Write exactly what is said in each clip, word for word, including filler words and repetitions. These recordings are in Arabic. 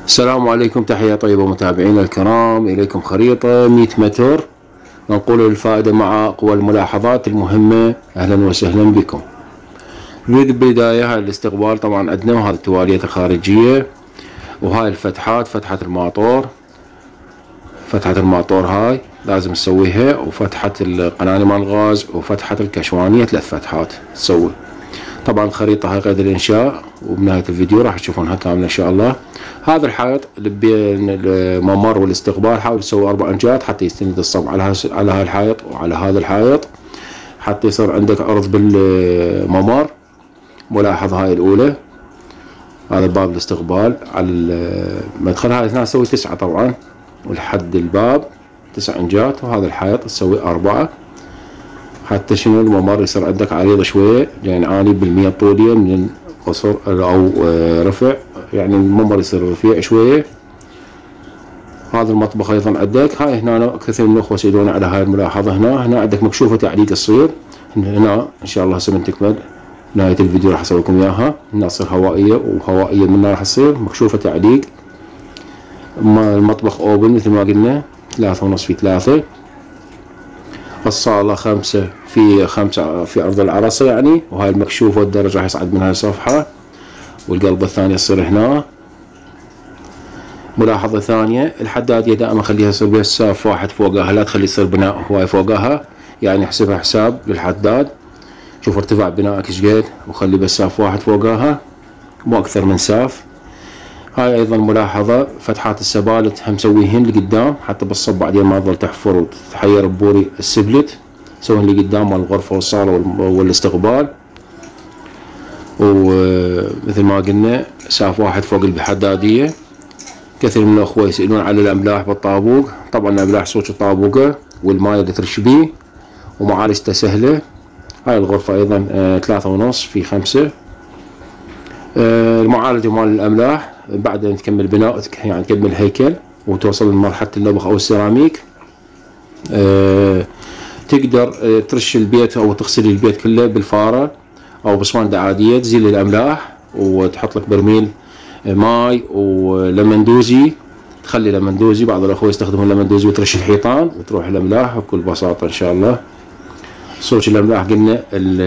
السلام عليكم، تحية طيبة متابعينا الكرام. إليكم خريطة مية متر ننقل الفائدة مع أقوى الملاحظات المهمة. أهلا وسهلا بكم. نريد بالبداية هاي الاستقبال طبعا عندنا، وهذه التواليات الخارجية، وهاي الفتحات، فتحة الماطور، فتحة الماطور هاي لازم نسويها، وفتحة القناة مال الغاز، وفتحة الكشوانية، ثلاث فتحات تسوي. طبعا الخريطة هاي قيد الإنشاء، وبنهاية الفيديو راح تشوفونها كاملة إن شاء الله. هذا الحائط اللي بين الممر والاستقبال حاول تسوي أربع أنجات حتى يستند الصب على على هذا الحائط وعلى هذا الحائط، حتى يصير عندك عرض بالممر. ملاحظ هاي الأولى، هذا باب الاستقبال على المدخل، هاي هنا نسوي تسعة طبعا، ولحد الباب تسع أنجات، وهذا الحائط تسوي أربعة حتى شنو الممر يصير عندك عريض شوية، يعني عالي بالمية طولية من قصر أو رفع، يعني الممر يصير رفيع شوية. هذا المطبخ أيضا عندك. هاي هنا كثير من الأخوة يسألون على هاي الملاحظة، هنا هنا عندك مكشوفة تعليق تصير هنا إن شاء الله هسه من تكمل نهاية الفيديو راح أسوي لكم إياها. هنا تصير هوائية، وهوائية منها راح تصير مكشوفة تعليق. المطبخ أوبن مثل ما قلنا، ثلاثة ونص في ثلاثة. الصالة خمسة في خمسة في أرض العرصة يعني، وهاي المكشوفة والدرج راح يصعد من هاي الصفحة، والقلبة الثانية تصير هنا. ملاحظة ثانية، الحدادية دائما خليها يصير بها سقف واحد فوقها، لا تخلي يصير بناء هواي فوقها، يعني احسبها حساب للحداد. شوف ارتفاع بنائك ايش قد، وخلي بس سقف واحد فوقها، مو أكثر من سقف. هاي أيضا ملاحظة، فتحات السبالت هم مسويهن لقدام حتى بالصب بعدين ما تظل تحفر وتتحير ببوري السبلت، سويهن لقدام مال الغرفة والصالة والاستقبال. ومثل ما قلنا سقف واحد فوق الحدادية. كثير من الأخوة يسألون على الأملاح بالطابوق. طبعا الأملاح صوت الطابوقة والماء اللي ترش بيه، ومعالجته سهلة. هاي الغرفة أيضا آه ثلاثة ونص في خمسة. آه المعالجة مال الأملاح بعد أن تكمل بناء، يعني تكمل هيكل وتوصل لمرحلة اللبخ أو السيراميك، آه تقدر آه ترش البيت أو تغسل البيت كله بالفارة أو بصوانة عادية، تزيل الأملاح وتحط لك برميل ماي ولمندوزي، تخلي لمندوزي. بعض الأخوة يستخدمون لمندوزي وترش الحيطان وتروح الأملاح بكل بساطة إن شاء الله. صوت الأملاح قلنا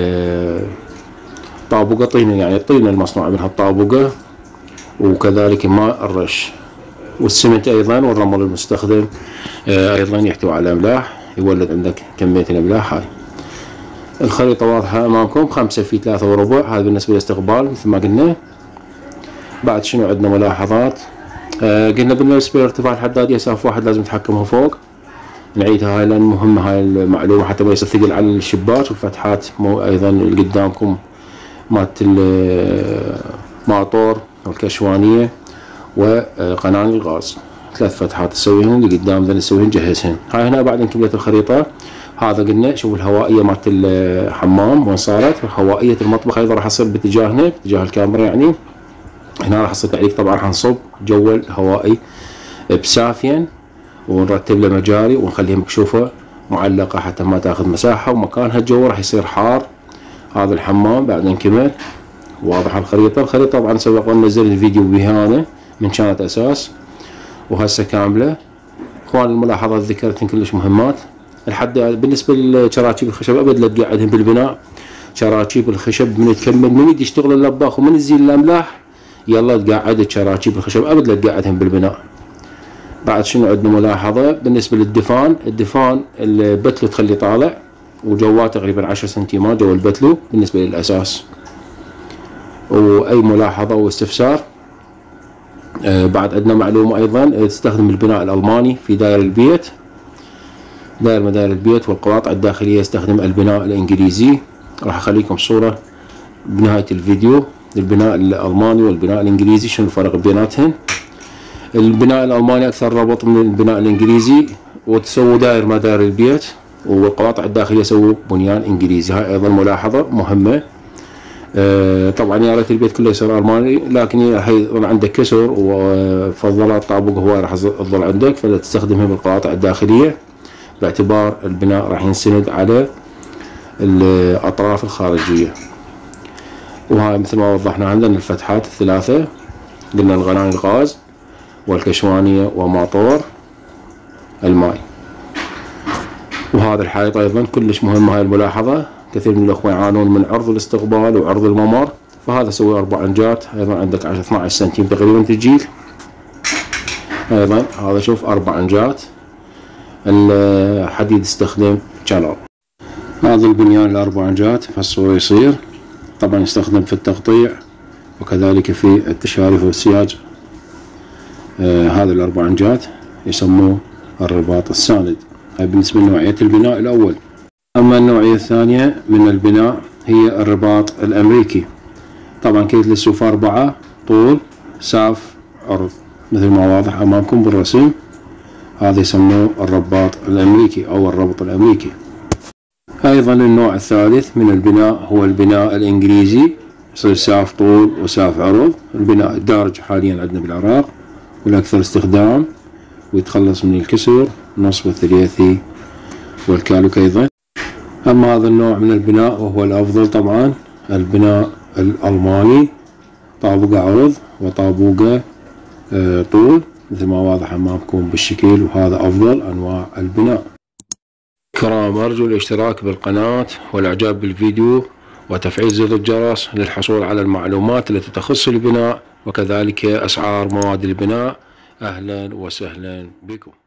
الطابوقة طينة، يعني الطينة المصنوعة منها الطابوقة، وكذلك ماء الرش والسمنت أيضا والرمل المستخدم أيضا يحتوي على الأملاح، يولد عندك كمية الأملاح. هاي الخريطة واضحة أمامكم، خمسة في ثلاثة وربع. هذا بالنسبة للاستقبال مثل ما قلنا. بعد شنو عندنا ملاحظات؟ آه قلنا بالنسبة لارتفاع الحدادية سقف واحد لازم نتحكمها فوق. نعيدها هاي لأن مهمة هاي المعلومة حتى ما يصير ثقل على الشباك والفتحات. مو أيضا اللي قدامكم مالت الماطور والكشوانية وقناة الغاز، ثلاث فتحات تسويهن اللي قدام ذا نسويهن نجهزهن. هاي هنا بعد كملت الخريطة. هذا قلنا شوف الهوائية مالت الحمام وين صارت، وهوائية المطبخ أيضا راح تصير باتجاهنا باتجاه الكاميرا يعني. هنا راح يصير تعليق طبعا، راح نصب جول هوائي بسافين ونرتب له مجاري ونخليها مكشوفة معلقة حتى ما تاخذ مساحة، ومكانها الجو راح يصير حار. هذا الحمام بعد نكمل. واضح الخريطة. الخريطة طبعا سبق وان نزلت الفيديو بها أنا من كانت أساس، وهسه كاملة. اخوان الملاحظات ذكرتن كلش مهمات. الحد بالنسبة للشراكيب الخشب أبد لا تقعدهم بالبناء. شراكيب الخشب من تكمل من يجي يشتغل اللباخ ومن تزيل الأملاح يلا تقعد الشراكيب الخشب أبد لا تقعدهم بالبناء. بعد شنو عندنا ملاحظة بالنسبة للدفان. الدفان البتلو تخلي طالع وجواه تقريبا عشر سنتيمات جو البتلو بالنسبة للأساس. وأي ملاحظة واستفسار. آه بعد عندنا معلومة أيضا، تستخدم البناء الألماني في دائر البيت، دائر مدار البيت والقواطع الداخلية يستخدم البناء الإنجليزي. راح أخليكم صورة بنهاية الفيديو للبناء الألماني والبناء الإنجليزي شنو الفرق بيناتهم. البناء الألماني أكثر ربط من البناء الإنجليزي، وتسووا دائر مدار البيت، والقواطع الداخلية يسووا بنيان إنجليزي. هاي أيضا ملاحظة مهمة. آه طبعا يا ريت البيت كله يصير ألماني، لكن راح يظل عندك كسر وفضلات طابق هواي راح تظل عندك، فلا تستخدمها بالقواطع الداخلية باعتبار البناء راح ينسند على الأطراف الخارجية. وهاي مثل ما وضحنا عندنا الفتحات الثلاثة، قلنا الغناء الغاز والكشوانية وماطور الماء. وهذا الحائط أيضا كلش مهم. هاي الملاحظة، كثير من الأخوة يعانون من عرض الاستقبال وعرض الممر، فهذا سوي أربع أنجات. أيضا عندك اثني عشر سنتيم تقريبا تجيل. أيضا هذا شوف أربع أنجات. الحديد استخدم كلر. هذا البنيان الأربع أنجات فصه يصير طبعا يستخدم في التقطيع وكذلك في التشاريف والسياج. آه هذا الأربع أنجات يسموه الرباط الساند. هاي بالنسبة لنوعية البناء الأول. أما النوعية الثانية من البناء هي الرباط الأمريكي. طبعا كيت للسوف أربعة طول ساف عرض مثل ما واضح أمامكم بالرسم. هذا يسموه الرباط الأمريكي أو الربط الأمريكي. أيضا النوع الثالث من البناء هو البناء الإنجليزي، يصير ساف طول وساف عرض. البناء الدارج حاليا عندنا بالعراق والأكثر استخدام، ويتخلص من الكسر النصب والثلاثي والكالوك أيضا. أما هذا النوع من البناء وهو الأفضل طبعا البناء الألماني، طابقة عرض وطابقة طول مثل ما واضح أمامكم بالشكل. وهذا أفضل أنواع البناء. كرام، أرجو الاشتراك بالقناة والإعجاب بالفيديو وتفعيل زر الجرس للحصول على المعلومات التي تخص البناء وكذلك أسعار مواد البناء. أهلا وسهلا بكم.